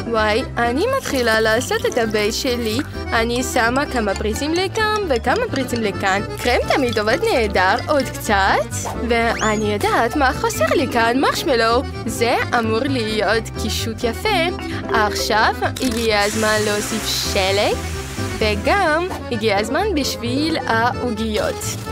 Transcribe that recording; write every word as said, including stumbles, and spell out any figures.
וואי, אני מתחילה לעשות את הבייס שלי. אני שמה כמה פריצים לכאן וכמה פריצים לכאן. קרם תמיד עובד נהדר, עוד קצת. ואני יודעת מה חוסר לי כאן, מרשמלו. זה אמור להיות קישוט יפה. עכשיו הגיע הזמן להוסיף שלג. וגם הגיע הזמן בשביל העוגיות.